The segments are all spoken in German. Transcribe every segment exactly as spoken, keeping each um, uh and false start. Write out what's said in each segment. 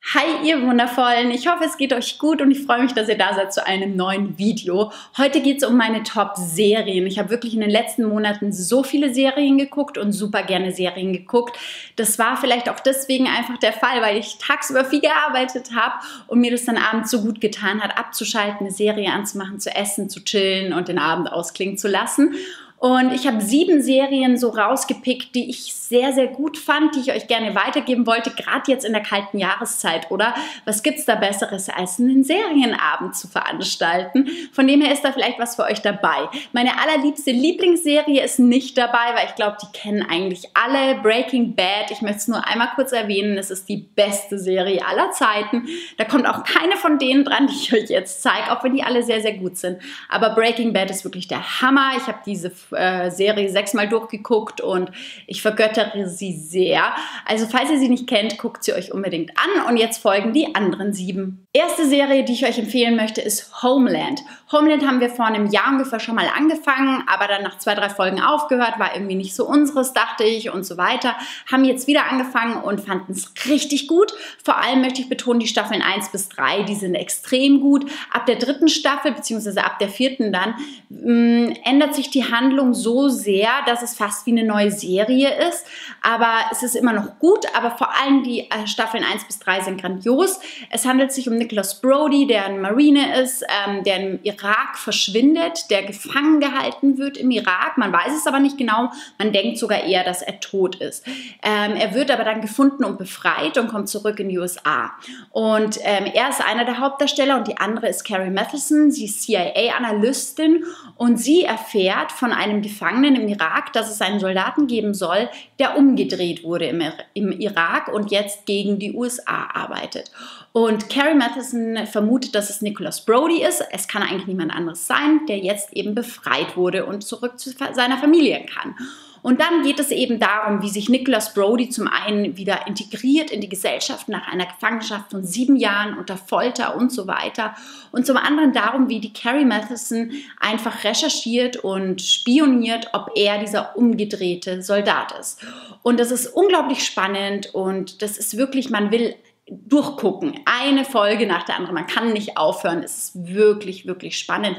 Hi ihr Wundervollen, ich hoffe es geht euch gut und ich freue mich, dass ihr da seid zu einem neuen Video. Heute geht es um meine Top-Serien. Ich habe wirklich in den letzten Monaten so viele Serien geguckt und super gerne Serien geguckt. Das war vielleicht auch deswegen einfach der Fall, weil ich tagsüber viel gearbeitet habe und mir das dann abends so gut getan hat, abzuschalten, eine Serie anzumachen, zu essen, zu chillen und den Abend ausklingen zu lassen. Und ich habe sieben Serien so rausgepickt, die ich sehr, sehr gut fand, die ich euch gerne weitergeben wollte, gerade jetzt in der kalten Jahreszeit, oder? Was gibt's da Besseres, als einen Serienabend zu veranstalten? Von dem her ist da vielleicht was für euch dabei. Meine allerliebste Lieblingsserie ist nicht dabei, weil ich glaube, die kennen eigentlich alle. Breaking Bad, ich möchte es nur einmal kurz erwähnen, es ist die beste Serie aller Zeiten. Da kommt auch keine von denen dran, die ich euch jetzt zeige, auch wenn die alle sehr, sehr gut sind. Aber Breaking Bad ist wirklich der Hammer. Ich habe diese äh, Serie sechsmal durchgeguckt und ich vergöttere sie sehr. Also falls ihr sie nicht kennt, guckt sie euch unbedingt an und jetzt folgen die anderen sieben. Erste Serie, die ich euch empfehlen möchte, ist Homeland. Homeland haben wir vor einem Jahr ungefähr schon mal angefangen, aber dann nach zwei, drei Folgen aufgehört, war irgendwie nicht so unseres, dachte ich und so weiter. Haben jetzt wieder angefangen und fanden es richtig gut. Vor allem möchte ich betonen, die Staffeln eins bis drei, die sind extrem gut. Ab der dritten Staffel, beziehungsweise ab der vierten dann, mh, ändert sich die Handlung so sehr, dass es fast wie eine neue Serie ist. Aber es ist immer noch gut, aber vor allem die äh, Staffeln eins bis drei sind grandios. Es handelt sich um Nicholas Brody, der ein Marine ist, ähm, der im Irak verschwindet, der gefangen gehalten wird im Irak. Man weiß es aber nicht genau, man denkt sogar eher, dass er tot ist. Ähm, er wird aber dann gefunden und befreit und kommt zurück in die U S A. Und ähm, er ist einer der Hauptdarsteller und die andere ist Carrie Mathison, sie ist C I A-Analystin und sie erfährt von einem Gefangenen im Irak, dass es einen Soldaten geben soll, der umgedreht wurde im, im Irak und jetzt gegen die U S A arbeitet. Und Carrie Mathison vermutet, dass es Nicholas Brody ist. Es kann eigentlich niemand anderes sein, der jetzt eben befreit wurde und zurück zu seiner Familie kann. Und dann geht es eben darum, wie sich Nicholas Brody zum einen wieder integriert in die Gesellschaft nach einer Gefangenschaft von sieben Jahren unter Folter und so weiter. Und zum anderen darum, wie die Carrie Mathison einfach recherchiert und spioniert, ob er dieser umgedrehte Soldat ist. Und das ist unglaublich spannend und das ist wirklich, man will durchgucken. Eine Folge nach der anderen. Man kann nicht aufhören. Es ist wirklich, wirklich spannend.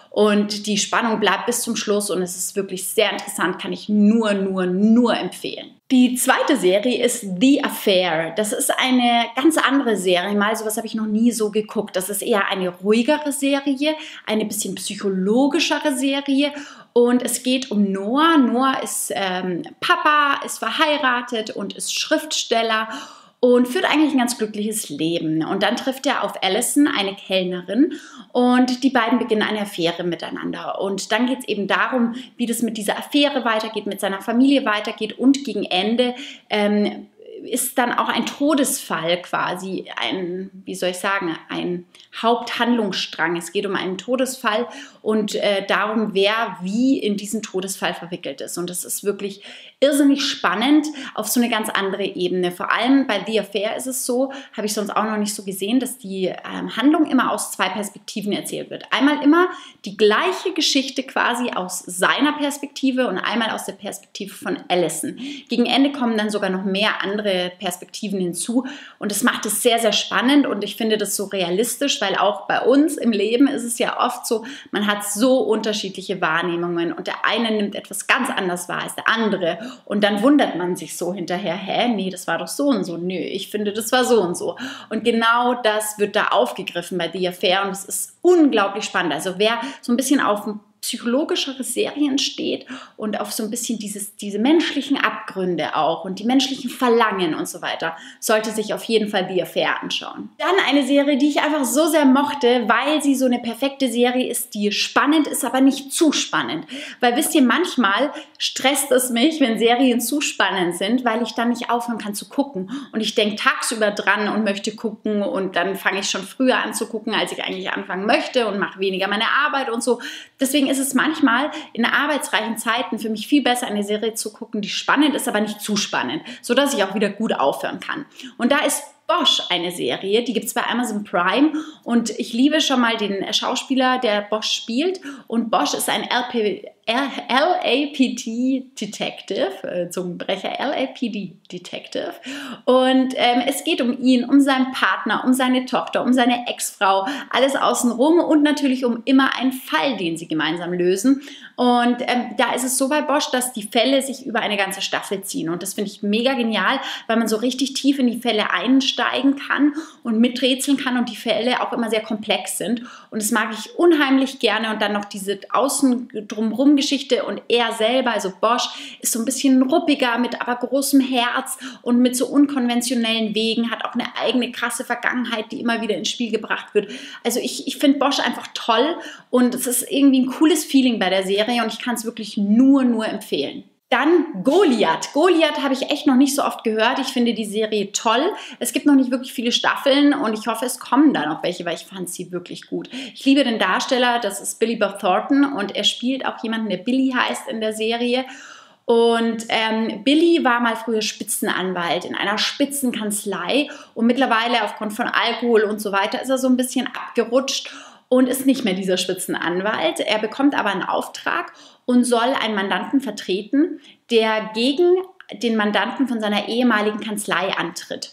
Und die Spannung bleibt bis zum Schluss und es ist wirklich sehr interessant, kann ich nur, nur, nur empfehlen. Die zweite Serie ist The Affair. Das ist eine ganz andere Serie. Mal sowas habe ich noch nie so geguckt. Das ist eher eine ruhigere Serie, eine bisschen psychologischere Serie. Und es geht um Noah. Noah ist ähm, Papa, ist verheiratet und ist Schriftsteller und führt eigentlich ein ganz glückliches Leben. Und dann trifft er auf Allison, eine Kellnerin, und die beiden beginnen eine Affäre miteinander. Und dann geht es eben darum, wie das mit dieser Affäre weitergeht, mit seiner Familie weitergeht und gegen Ende ähm, ist dann auch ein Todesfall quasi, ein, wie soll ich sagen, ein Haupthandlungsstrang. Es geht um einen Todesfall und äh, darum, wer wie in diesen Todesfall verwickelt ist. Und das ist wirklich irrsinnig spannend auf so eine ganz andere Ebene. Vor allem bei The Affair ist es so, habe ich sonst auch noch nicht so gesehen, dass die ähm, Handlung immer aus zwei Perspektiven erzählt wird. Einmal immer die gleiche Geschichte quasi aus seiner Perspektive und einmal aus der Perspektive von Allison. Gegen Ende kommen dann sogar noch mehr andere Perspektiven hinzu und das macht es sehr, sehr spannend und ich finde das so realistisch, weil auch bei uns im Leben ist es ja oft so, man hat so unterschiedliche Wahrnehmungen und der eine nimmt etwas ganz anders wahr als der andere und dann wundert man sich so hinterher, hä, nee, das war doch so und so, nö, ich finde, das war so und so und genau das wird da aufgegriffen bei The Affair und es ist unglaublich spannend, also wer so ein bisschen auf dem psychologischere Serien steht und auf so ein bisschen dieses, diese menschlichen Abgründe auch und die menschlichen Verlangen und so weiter, sollte sich auf jeden Fall The Affair anschauen. Dann eine Serie, die ich einfach so sehr mochte, weil sie so eine perfekte Serie ist, die spannend ist, aber nicht zu spannend. Weil wisst ihr, manchmal stresst es mich, wenn Serien zu spannend sind, weil ich dann nicht aufhören kann zu gucken und ich denke tagsüber dran und möchte gucken und dann fange ich schon früher an zu gucken, als ich eigentlich anfangen möchte und mache weniger meine Arbeit und so. Deswegen ist es manchmal in arbeitsreichen Zeiten für mich viel besser, eine Serie zu gucken, die spannend ist, aber nicht zu spannend, sodass ich auch wieder gut aufhören kann. Und da ist Bosch eine Serie, die gibt es bei Amazon Prime und ich liebe schon mal den Schauspieler, der Bosch spielt, und Bosch ist ein L P, L A P D Detective, äh, Zungenbrecher, L A P D Detective, und ähm, es geht um ihn, um seinen Partner, um seine Tochter, um seine Ex-Frau, alles außenrum und natürlich um immer einen Fall, den sie gemeinsam lösen. Und ähm, da ist es so bei Bosch, dass die Fälle sich über eine ganze Staffel ziehen und das finde ich mega genial, weil man so richtig tief in die Fälle einsteigen kann und miträtseln kann und die Fälle auch immer sehr komplex sind und das mag ich unheimlich gerne. Und dann noch diese Außen drumherum Geschichte und er selber, also Bosch, ist so ein bisschen ruppiger, mit aber großem Herz und mit so unkonventionellen Wegen, hat auch eine eigene krasse Vergangenheit, die immer wieder ins Spiel gebracht wird. Also ich, ich finde Bosch einfach toll und es ist irgendwie ein cooles Feeling bei der Serie und ich kann es wirklich nur, nur empfehlen. Dann Goliath. Goliath habe ich echt noch nicht so oft gehört. Ich finde die Serie toll. Es gibt noch nicht wirklich viele Staffeln und ich hoffe, es kommen da noch welche, weil ich fand sie wirklich gut. Ich liebe den Darsteller, das ist Billy Bob Thornton und er spielt auch jemanden, der Billy heißt in der Serie. Und ähm, Billy war mal früher Spitzenanwalt in einer Spitzenkanzlei und mittlerweile aufgrund von Alkohol und so weiter ist er so ein bisschen abgerutscht und ist nicht mehr dieser Spitzenanwalt. Er bekommt aber einen Auftrag und soll einen Mandanten vertreten, der gegen den Mandanten von seiner ehemaligen Kanzlei antritt.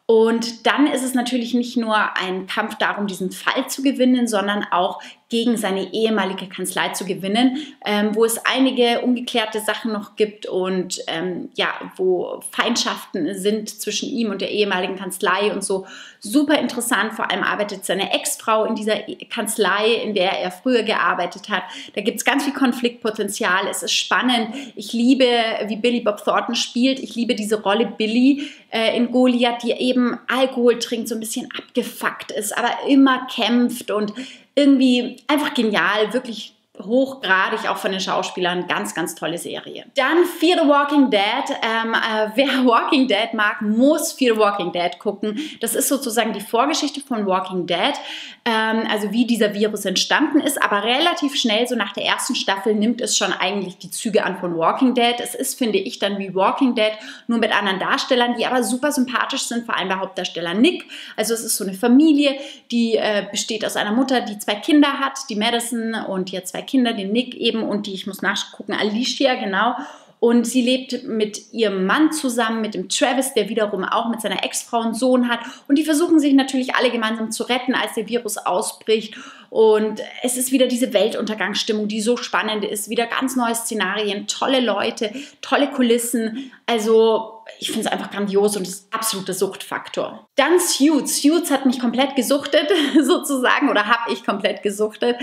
Und dann ist es natürlich nicht nur ein Kampf darum, diesen Fall zu gewinnen, sondern auch gegen seine ehemalige Kanzlei zu gewinnen, ähm, wo es einige ungeklärte Sachen noch gibt und ähm, ja, wo Feindschaften sind zwischen ihm und der ehemaligen Kanzlei und so. Super interessant, vor allem arbeitet seine Ex-Frau in dieser Kanzlei, in der er früher gearbeitet hat. Da gibt es ganz viel Konfliktpotenzial, es ist spannend. Ich liebe, wie Billy Bob Thornton spielt, ich liebe diese Rolle Billy äh, in Goliath, die eben Alkohol trinkt, so ein bisschen abgefuckt ist, aber immer kämpft und irgendwie einfach genial, wirklich hochgradig auch von den Schauspielern, ganz, ganz tolle Serie. Dann Fear the Walking Dead. Ähm, äh, wer Walking Dead mag, muss Fear the Walking Dead gucken. Das ist sozusagen die Vorgeschichte von Walking Dead, ähm, also wie dieser Virus entstanden ist, aber relativ schnell, so nach der ersten Staffel, nimmt es schon eigentlich die Züge an von Walking Dead. Es ist, finde ich, dann wie Walking Dead, nur mit anderen Darstellern, die aber super sympathisch sind, vor allem der Hauptdarsteller Nick. Also es ist so eine Familie, die äh, besteht aus einer Mutter, die zwei Kinder hat, die Madison, und die hat zwei Kinder, den Nick eben und die, ich muss nachgucken, Alicia, genau. Und sie lebt mit ihrem Mann zusammen, mit dem Travis, der wiederum auch mit seiner Ex-Frau einen Sohn hat. Und die versuchen sich natürlich alle gemeinsam zu retten, als der Virus ausbricht. Und es ist wieder diese Weltuntergangsstimmung, die so spannend ist. Wieder ganz neue Szenarien, tolle Leute, tolle Kulissen. Also ich finde es einfach grandios und ist absoluter Suchtfaktor. Dann Suits. Suits hat mich komplett gesuchtet, sozusagen, oder habe ich komplett gesuchtet.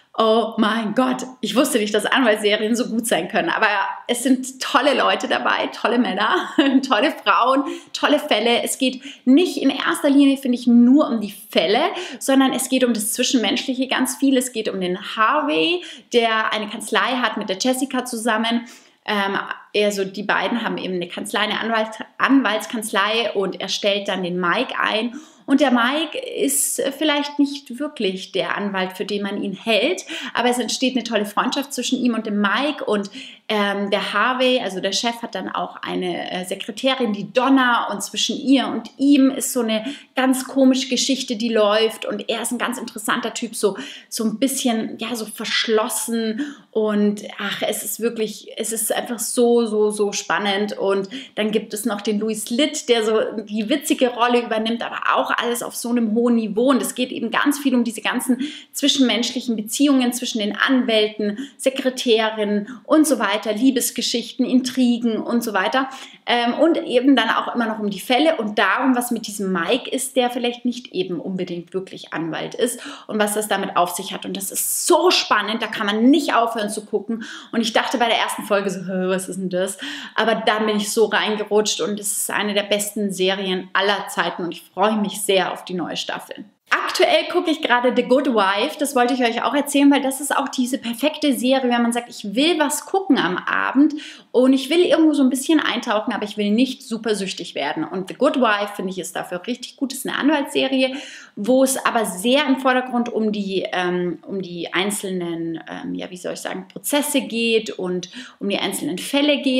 Oh mein Gott, ich wusste nicht, dass Anwaltsserien so gut sein können, aber es sind tolle Leute dabei, tolle Männer, tolle Frauen, tolle Fälle. Es geht nicht in erster Linie, finde ich, nur um die Fälle, sondern es geht um das Zwischenmenschliche ganz viel. Es geht um den Harvey, der eine Kanzlei hat mit der Jessica zusammen. Ähm, also die beiden haben eben eine Kanzlei, eine Anwalt, Anwaltskanzlei, und er stellt dann den Mike ein. Und der Mike ist vielleicht nicht wirklich der Anwalt, für den man ihn hält, aber es entsteht eine tolle Freundschaft zwischen ihm und dem Mike. Und ähm, der Harvey, also der Chef, hat dann auch eine äh, Sekretärin, die Donna, und zwischen ihr und ihm ist so eine ganz komische Geschichte, die läuft, und er ist ein ganz interessanter Typ, so, so ein bisschen, ja, so verschlossen, und ach, es ist wirklich, es ist einfach so, so, so spannend. Und dann gibt es noch den Louis Litt, der so die witzige Rolle übernimmt, aber auch alles auf so einem hohen Niveau, und es geht eben ganz viel um diese ganzen zwischenmenschlichen Beziehungen zwischen den Anwälten, Sekretärinnen und so weiter, Liebesgeschichten, Intrigen und so weiter, ähm, und eben dann auch immer noch um die Fälle und darum, was mit diesem Mike ist, der vielleicht nicht eben unbedingt wirklich Anwalt ist, und was das damit auf sich hat. Und das ist so spannend, da kann man nicht aufhören zu gucken, und ich dachte bei der ersten Folge so, was ist denn das? Aber dann bin ich so reingerutscht, und es ist eine der besten Serien aller Zeiten, und ich freue mich sehr auf die neue Staffel. Aktuell gucke ich gerade The Good Wife, das wollte ich euch auch erzählen, weil das ist auch diese perfekte Serie, wenn man sagt, ich will was gucken am Abend und ich will irgendwo so ein bisschen eintauchen, aber ich will nicht super süchtig werden. Und The Good Wife, finde ich, ist dafür richtig gut. Es ist eine Anwaltsserie, wo es aber sehr im Vordergrund um die, ähm, um die einzelnen, ähm, ja, wie soll ich sagen, Prozesse geht und um die einzelnen Fälle geht.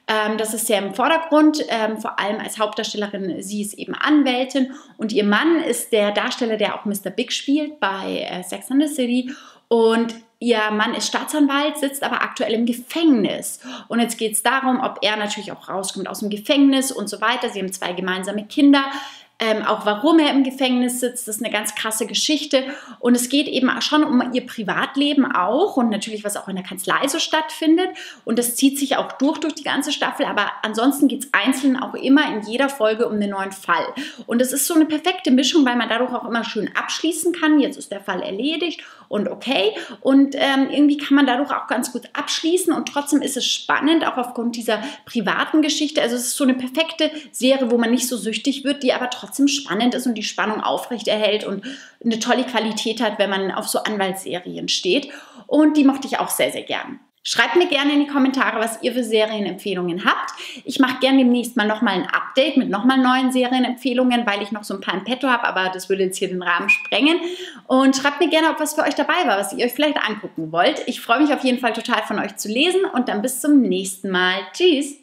Ähm, das ist sehr im Vordergrund, ähm, vor allem als Hauptdarstellerin. Sie ist eben Anwältin und ihr Mann ist der Darsteller, der auch Mister Big spielt bei äh, Sex and the City. Und ihr Mann ist Staatsanwalt, sitzt aber aktuell im Gefängnis. Und jetzt geht es darum, ob er natürlich auch rauskommt aus dem Gefängnis und so weiter. Sie haben zwei gemeinsame Kinder. Ähm, auch warum er im Gefängnis sitzt, das ist eine ganz krasse Geschichte. Und es geht eben schon um ihr Privatleben auch und natürlich, was auch in der Kanzlei so stattfindet. Und das zieht sich auch durch durch die ganze Staffel. Aber ansonsten geht es einzeln auch immer in jeder Folge um einen neuen Fall. Und es ist so eine perfekte Mischung, weil man dadurch auch immer schön abschließen kann. Jetzt ist der Fall erledigt und okay. Und ähm, irgendwie kann man dadurch auch ganz gut abschließen. Und trotzdem ist es spannend, auch aufgrund dieser privaten Geschichte. Also es ist so eine perfekte Serie, wo man nicht so süchtig wird, die aber trotzdem trotzdem spannend ist und die Spannung aufrechterhält und eine tolle Qualität hat, wenn man auf so Anwaltsserien steht. Und die mochte ich auch sehr, sehr gern. Schreibt mir gerne in die Kommentare, was ihr für Serienempfehlungen habt. Ich mache gerne demnächst mal nochmal ein Update mit nochmal neuen Serienempfehlungen, weil ich noch so ein paar im Petto habe, aber das würde jetzt hier den Rahmen sprengen. Und schreibt mir gerne, ob was für euch dabei war, was ihr euch vielleicht angucken wollt. Ich freue mich auf jeden Fall total von euch zu lesen und dann bis zum nächsten Mal. Tschüss!